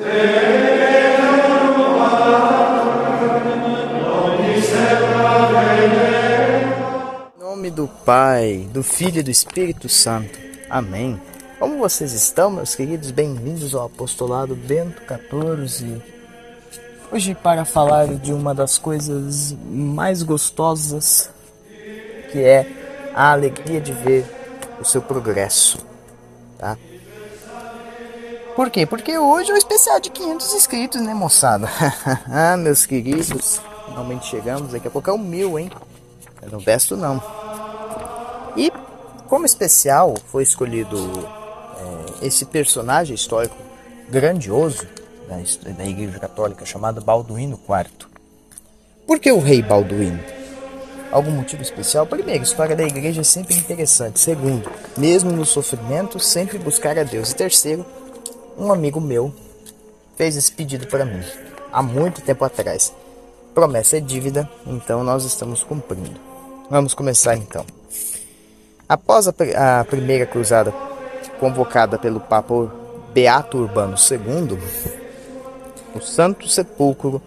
Em nome do Pai, do Filho e do Espírito Santo. Amém. Como vocês estão, meus queridos? Bem-vindos ao Apostolado Bento XIV. Hoje para falar de uma das coisas mais gostosas, que é a alegria de ver o seu progresso, tá? Por quê? Porque hoje é o especial de 500 inscritos, né, moçada? Ah, meus queridos, finalmente chegamos. Daqui a pouco é o 1000, hein? Eu não vesto, não. E como especial foi escolhido esse personagem histórico grandioso da Igreja Católica chamado Balduíno IV. Por que o rei Balduíno? Algum motivo especial? Primeiro, a história da igreja é sempre interessante. Segundo, mesmo no sofrimento, sempre buscar a Deus. E terceiro, um amigo meu fez esse pedido para mim há muito tempo atrás. Promessa é dívida, então nós estamos cumprindo. Vamos começar então. Após a primeira cruzada convocada pelo Papa Beato Urbano II, o Santo Sepulcro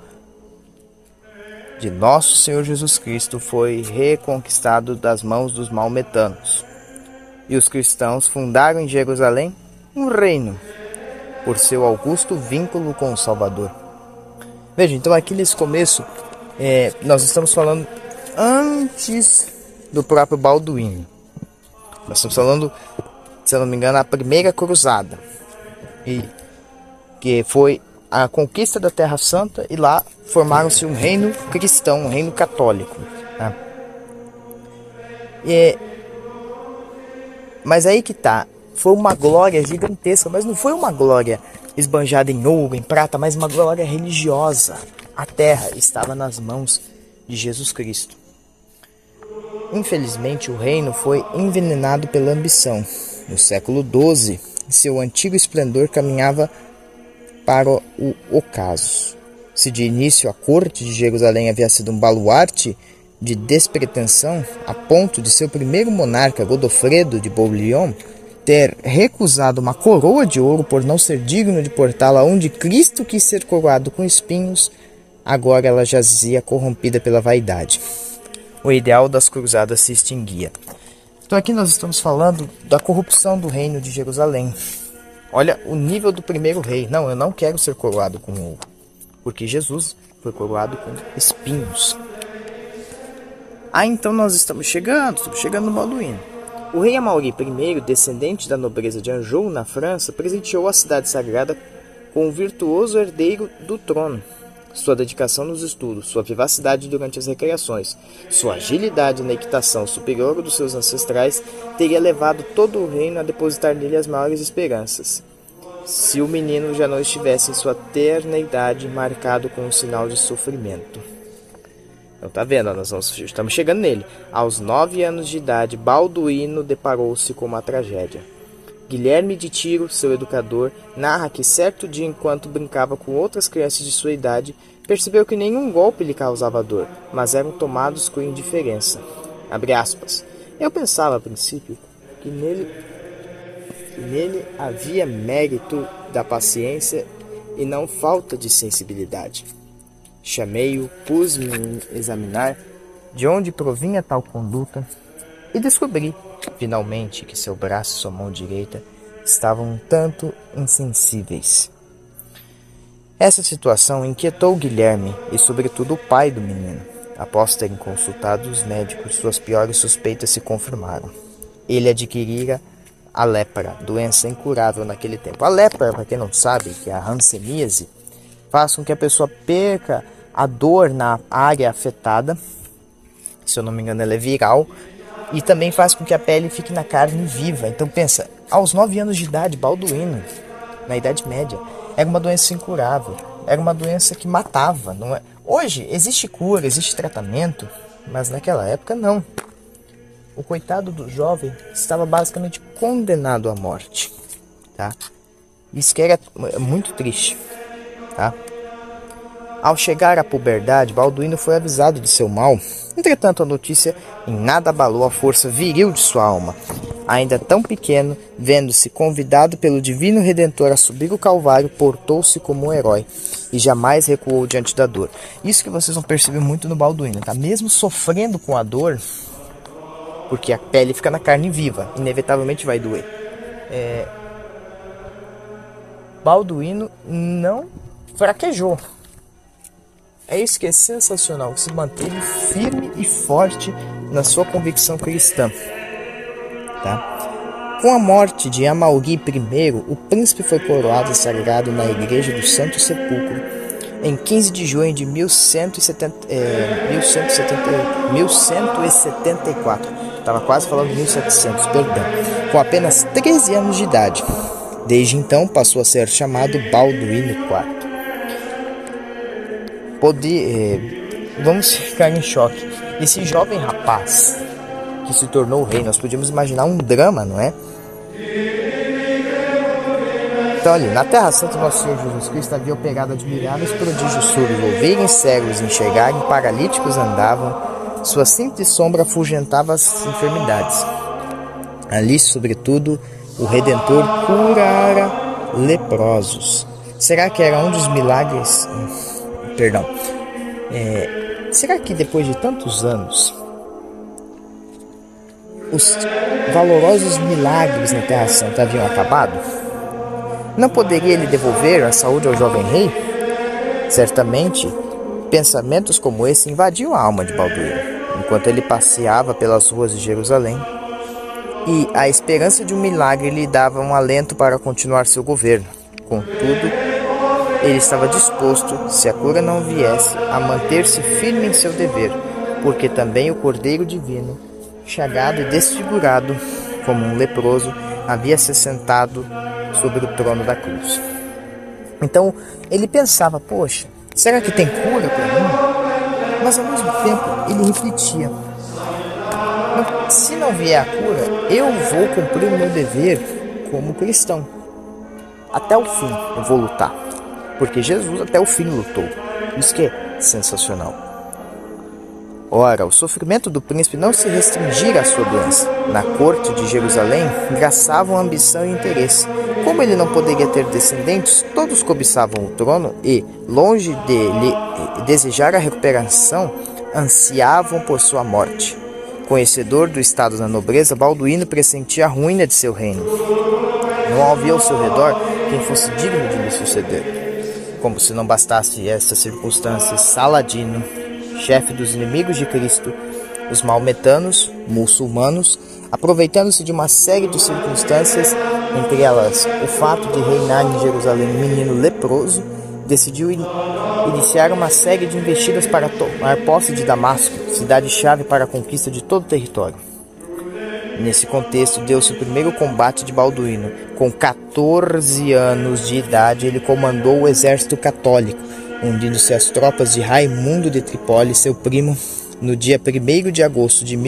de Nosso Senhor Jesus Cristo foi reconquistado das mãos dos maometanos. E os cristãos fundaram em Jerusalém um reino, por seu augusto vínculo com o Salvador. Veja, então aqui nesse começo, nós estamos falando antes do próprio Balduíno. Nós estamos falando, se eu não me engano, a primeira cruzada, que foi a conquista da Terra Santa, e lá formaram-se um reino cristão, um reino católico. Tá? Mas aí que tá, foi uma glória gigantesca, mas não foi uma glória esbanjada em ouro, em prata, mas uma glória religiosa. A terra estava nas mãos de Jesus Cristo. Infelizmente, o reino foi envenenado pela ambição. No século XII, seu antigo esplendor caminhava para o ocaso. Se de início a corte de Jerusalém havia sido um baluarte de despretensão, a ponto de seu primeiro monarca, Godofredo de Bouillon, ter recusado uma coroa de ouro por não ser digno de portá-la onde Cristo quis ser coroado com espinhos, agora ela jazia corrompida pela vaidade. O ideal das cruzadas se extinguia. Então aqui nós estamos falando da corrupção do reino de Jerusalém. Olha o nível do primeiro rei. Não, eu não quero ser coroado com ouro, porque Jesus foi coroado com espinhos. Então nós estamos chegando no Balduíno. O rei Amaury I, descendente da nobreza de Anjou, na França, presenteou a cidade sagrada com um virtuoso herdeiro do trono. Sua dedicação nos estudos, sua vivacidade durante as recreações, sua agilidade na equitação superior ao dos seus ancestrais teria levado todo o reino a depositar nele as maiores esperanças, se o menino já não estivesse em sua terna idade marcado com um sinal de sofrimento. Então tá vendo, nós estamos chegando nele. Aos 9 anos de idade, Balduíno deparou-se com uma tragédia. Guilherme de Tiro, seu educador, narra que certo dia, enquanto brincava com outras crianças de sua idade, percebeu que nenhum golpe lhe causava dor, mas eram tomados com indiferença. Abre aspas. Eu pensava a princípio que nele havia mérito da paciência e não falta de sensibilidade. Chamei-o, pus-me a examinar de onde provinha tal conduta e descobri, finalmente, que seu braço e sua mão direita estavam um tanto insensíveis. Essa situação inquietou Guilherme e, sobretudo, o pai do menino. Após terem consultado os médicos, suas piores suspeitas se confirmaram. Ele adquirira a lepra, doença incurável naquele tempo. A lepra, para quem não sabe, que é a hanseníase, faz com que a pessoa perca a dor na área afetada. Se eu não me engano, ela é viral. E também faz com que a pele fique na carne viva. Então pensa, aos 9 anos de idade, Balduíno, na Idade Média, era uma doença incurável. Era uma doença que matava. Não é? Hoje existe cura, existe tratamento, mas naquela época não. O coitado do jovem estava basicamente condenado à morte. Tá? Isso que era muito triste. Tá? Ao chegar à puberdade, Balduíno foi avisado de seu mal. Entretanto, a notícia em nada abalou a força viril de sua alma. ainda tão pequeno, vendo-se convidado pelo divino Redentor a subir o Calvário, portou-se como um herói e jamais recuou diante da dor. Isso que vocês vão perceber muito no Balduino, tá? Mesmo sofrendo com a dor, porque a pele fica na carne viva, inevitavelmente vai doer. Balduino não fraquejou. É isso que é sensacional, se manteve firme e forte na sua convicção cristã. Tá? Com a morte de Amalri I, o príncipe foi coroado e sagrado na igreja do Santo Sepulcro em 15 de junho de 1174. Estava quase falando 1700, perdão. Com apenas 13 anos de idade. Desde então passou a ser chamado Balduíno IV. Vamos ficar em choque. Esse jovem rapaz que se tornou rei, nós podíamos imaginar um drama, não é? Então ali, na Terra Santa, nosso Senhor Jesus Cristo havia operado admiráveis prodígios surdos, ouvirem, cegos enxergarem, paralíticos andavam, sua simples sombra afugentava as enfermidades. Ali, sobretudo, o Redentor curara leprosos. Será que era um dos milagres? Será que depois de tantos anos, os valorosos milagres na Terra Santa haviam acabado? Não poderia ele devolver a saúde ao jovem rei? Certamente, pensamentos como esse invadiam a alma de Balduíno, enquanto ele passeava pelas ruas de Jerusalém, e a esperança de um milagre lhe dava um alento para continuar seu governo. Contudo, ele estava disposto, se a cura não viesse, a manter-se firme em seu dever, porque também o Cordeiro Divino, chagado e desfigurado como um leproso, havia se sentado sobre o trono da cruz. Então ele pensava, poxa, será que tem cura para mim? Mas ao mesmo tempo ele refletia, se não vier a cura, eu vou cumprir o meu dever como cristão. Até o fim eu vou lutar, porque Jesus até o fim lutou. Isso que é sensacional. Ora, o sofrimento do príncipe não se restringira à sua doença. Na corte de Jerusalém, graçavam ambição e interesse. Como ele não poderia ter descendentes, todos cobiçavam o trono e, longe de lhe desejar a recuperação, ansiavam por sua morte. Conhecedor do estado da nobreza, Balduíno pressentia a ruína de seu reino. Não havia ao seu redor quem fosse digno de lhe suceder. Como se não bastasse estas circunstâncias, Saladino, chefe dos inimigos de Cristo, os maometanos, muçulmanos, aproveitando-se de uma série de circunstâncias, entre elas o fato de reinar em Jerusalém um menino leproso, decidiu iniciar uma série de investidas para tomar posse de Damasco, cidade-chave para a conquista de todo o território. Nesse contexto, deu-se o primeiro combate de Balduíno. Com 14 anos de idade, ele comandou o exército católico, unindo-se às tropas de Raimundo de Trípoli, seu primo, no dia 1º de agosto de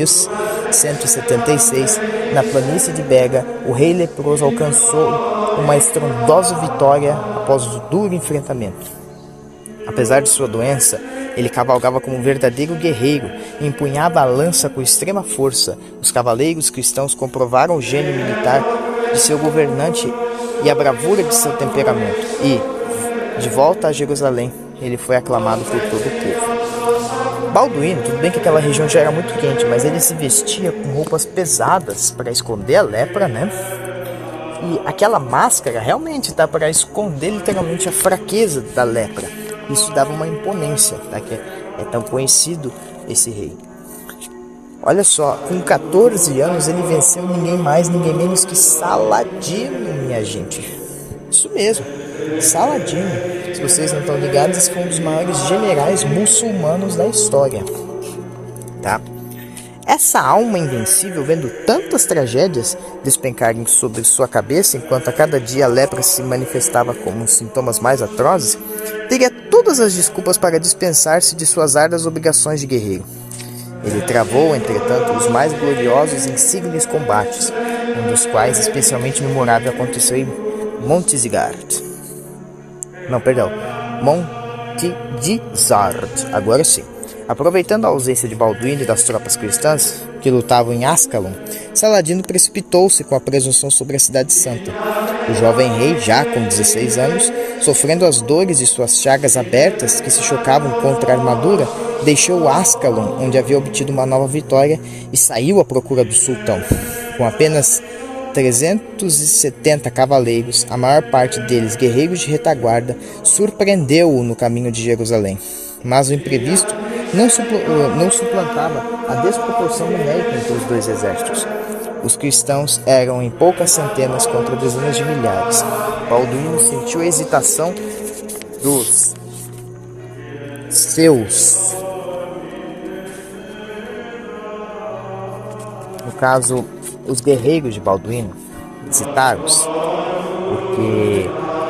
1176, na planície de Bega. O rei leproso alcançou uma estrondosa vitória após o duro enfrentamento. Apesar de sua doença, ele cavalgava como um verdadeiro guerreiro e empunhava a lança com extrema força. Os cavaleiros cristãos comprovaram o gênio militar de seu governante e a bravura de seu temperamento. E, de volta a Jerusalém, ele foi aclamado por todo o povo. Balduíno, tudo bem que aquela região já era muito quente, mas ele se vestia com roupas pesadas para esconder a lepra, né? E aquela máscara realmente tá para esconder literalmente a fraqueza da lepra. Isso dava uma imponência, tá? Que é tão conhecido esse rei. Olha só, com 14 anos ele venceu ninguém mais, ninguém menos que Saladino, minha gente. Isso mesmo, Saladino. Se vocês não estão ligados, esse foi um dos maiores generais muçulmanos da história, tá? Essa alma invencível, vendo tantas tragédias despencarem sobre sua cabeça, enquanto a cada dia a lepra se manifestava como sintomas mais atrozes, teria todas as desculpas para dispensar-se de suas árduas obrigações de guerreiro. Ele travou, entretanto, os mais gloriosos e insígnios combates, um dos quais especialmente memorável aconteceu em Montizigard. Montizard, agora sim. Aproveitando a ausência de Balduíno e das tropas cristãs, que lutavam em Ascalon, Saladino precipitou-se com a presunção sobre a cidade santa. O jovem rei, já com 16 anos, sofrendo as dores de suas chagas abertas que se chocavam contra a armadura, deixou Ascalon, onde havia obtido uma nova vitória, e saiu à procura do sultão. Com apenas 370 cavaleiros, a maior parte deles guerreiros de retaguarda, surpreendeu-o no caminho de Jerusalém. Mas o imprevisto não suplantava a desproporção numérica entre os dois exércitos. Os cristãos eram em poucas centenas contra dezenas de milhares. Balduíno sentiu a hesitação dos seus, no caso, os guerreiros de Balduíno, hesitaram-se, porque,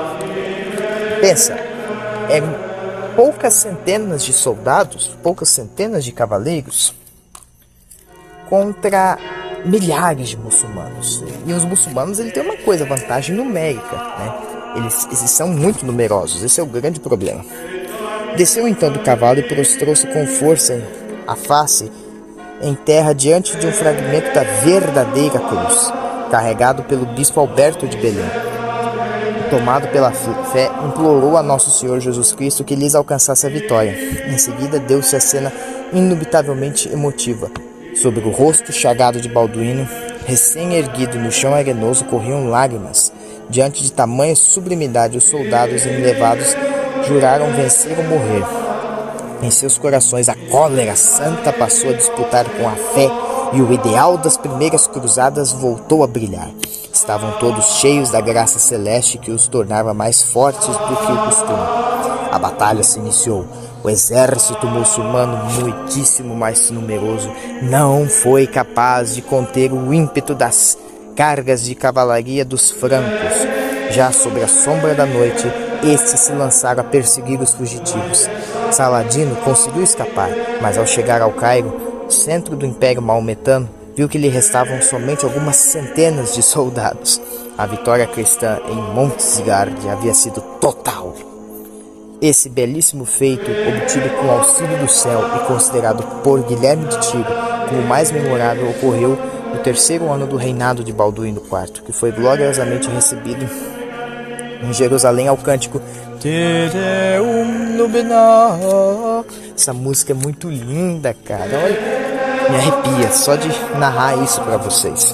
pensa, eram poucas centenas de soldados, poucas centenas de cavaleiros contra milhares de muçulmanos. E os muçulmanos, ele tem uma coisa, vantagem numérica, né? Eles são muito numerosos, esse é o grande problema. Desceu então do cavalo e prostrou-se com força a face em terra diante de um fragmento da verdadeira cruz, carregado pelo bispo Alberto de Belém. Tomado pela fé, implorou a Nosso Senhor Jesus Cristo que lhes alcançasse a vitória. Em seguida, deu-se a cena indubitavelmente emotiva. Sobre o rosto chagado de Balduíno, recém-erguido no chão arenoso, corriam lágrimas. Diante de tamanha sublimidade, os soldados enlevados juraram vencer ou morrer. Em seus corações, a cólera santa passou a disputar com a fé, e o ideal das primeiras cruzadas voltou a brilhar. Estavam todos cheios da graça celeste que os tornava mais fortes do que o costume. A batalha se iniciou. O exército muçulmano, muitíssimo mais numeroso, não foi capaz de conter o ímpeto das cargas de cavalaria dos francos. Já sob a sombra da noite, estes se lançaram a perseguir os fugitivos. Saladino conseguiu escapar, mas ao chegar ao Cairo, centro do Império Maometano, viu que lhe restavam somente algumas centenas de soldados. A vitória cristã em Montzigard havia sido total. Esse belíssimo feito, obtido com o auxílio do céu e considerado por Guilherme de Tiro como o mais memorável, ocorreu no terceiro ano do reinado de Balduíno IV, que foi gloriosamente recebido em Jerusalém ao cântico Te Deum Nobina. Essa música é muito linda, cara. Olha, me arrepia só de narrar isso para vocês.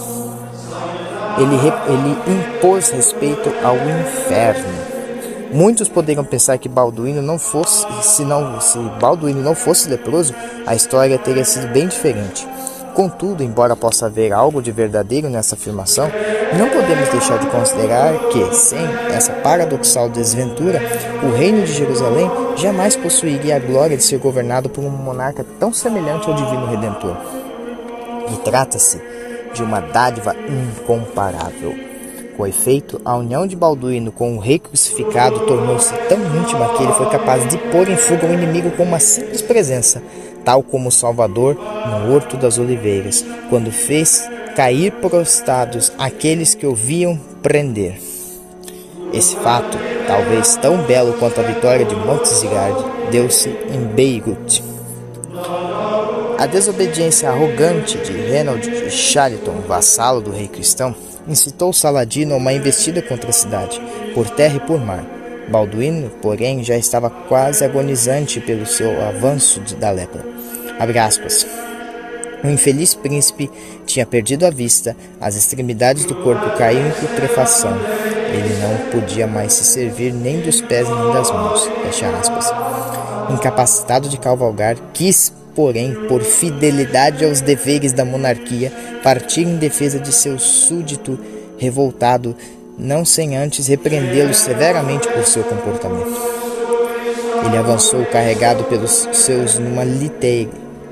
Ele impôs respeito ao inferno. Muitos poderiam pensar que Balduíno não fosse, se Balduíno não fosse leproso, a história teria sido bem diferente. Contudo, embora possa haver algo de verdadeiro nessa afirmação, não podemos deixar de considerar que, sem essa paradoxal desventura, o reino de Jerusalém jamais possuiria a glória de ser governado por um monarca tão semelhante ao Divino Redentor. E trata-se de uma dádiva incomparável. Com efeito, a união de Balduíno com o rei crucificado tornou-se tão íntima que ele foi capaz de pôr em fuga o inimigo com uma simples presença, tal como o Salvador no Horto das Oliveiras, quando fez cair prostrados aqueles que o viam prender. Esse fato, talvez tão belo quanto a vitória de Montzigard, deu-se em Beirute. A desobediência arrogante de Reinald de Chariton, vassalo do rei cristão, incitou Saladino a uma investida contra a cidade, por terra e por mar. Balduíno, porém, já estava quase agonizante pelo seu avanço da lepra. Abre aspas. O infeliz príncipe tinha perdido a vista, as extremidades do corpo caíam em putrefação. Ele não podia mais se servir nem dos pés nem das mãos. Fecha aspas. Incapacitado de cavalgar, quis, porém, por fidelidade aos deveres da monarquia, partir em defesa de seu súdito revoltado, não sem antes repreendê-lo severamente por seu comportamento. Ele avançou carregado pelos seus numa liteira,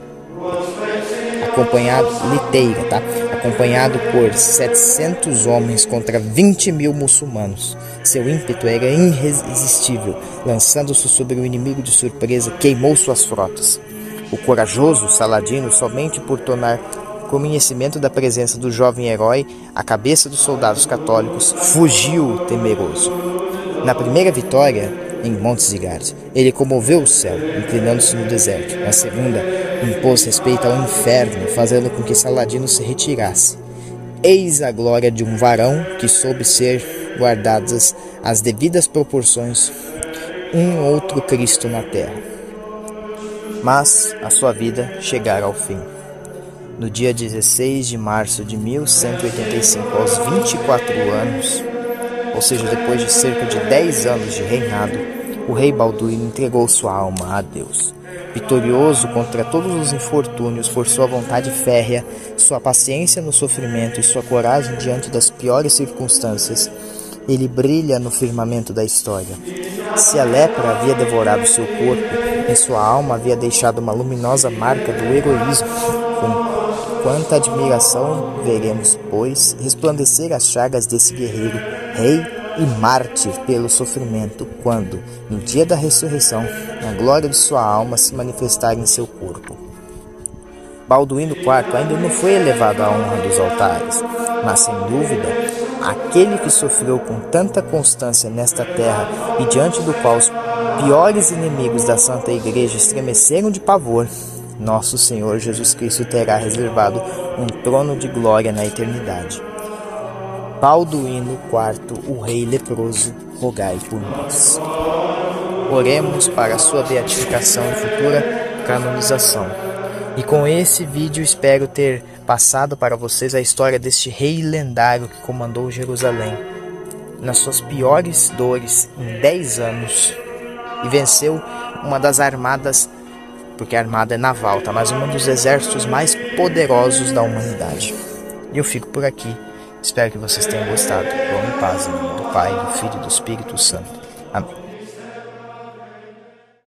acompanhado por 700 homens contra 20.000 muçulmanos. Seu ímpeto era irresistível. Lançando-se sobre o inimigo de surpresa, queimou suas frotas. O corajoso Saladino, somente por tomar conhecimento da presença do jovem herói, a cabeça dos soldados católicos, fugiu temeroso. Na primeira vitória, em Montes de Gade. Ele comoveu o céu, inclinando-se no deserto. Na segunda, impôs respeito ao inferno, fazendo com que Saladino se retirasse. Eis a glória de um varão que soube ser guardadas as devidas proporções, um outro Cristo na terra. Mas a sua vida chegara ao fim. No dia 16 de março de 1185, aos 24 anos, ou seja, depois de cerca de 10 anos de reinado, o rei Balduíno entregou sua alma a Deus. Vitorioso contra todos os infortúnios por sua vontade férrea, sua paciência no sofrimento e sua coragem diante das piores circunstâncias, ele brilha no firmamento da história. Se a lepra havia devorado seu corpo, em sua alma havia deixado uma luminosa marca do heroísmo. Com quanta admiração veremos, pois, resplandecer as chagas desse guerreiro, rei e mártir pelo sofrimento, quando, no dia da ressurreição, a glória de sua alma se manifestar em seu corpo. Balduíno IV ainda não foi elevado à honra dos altares, mas, sem dúvida, aquele que sofreu com tanta constância nesta terra e diante do qual os piores inimigos da Santa Igreja estremeceram de pavor, nosso Senhor Jesus Cristo terá reservado um trono de glória na eternidade. Balduíno IV, o rei leproso, rogai por nós. Oremos para a sua beatificação e futura canonização. E com esse vídeo espero ter passado para vocês a história deste rei lendário que comandou Jerusalém nas suas piores dores em 10 anos e venceu uma das armadas, porque a armada é naval, tá? Mas um dos exércitos mais poderosos da humanidade. E eu fico por aqui. Espero que vocês tenham gostado. Vão em paz, em nome do Pai, do Filho e do Espírito Santo. Amém.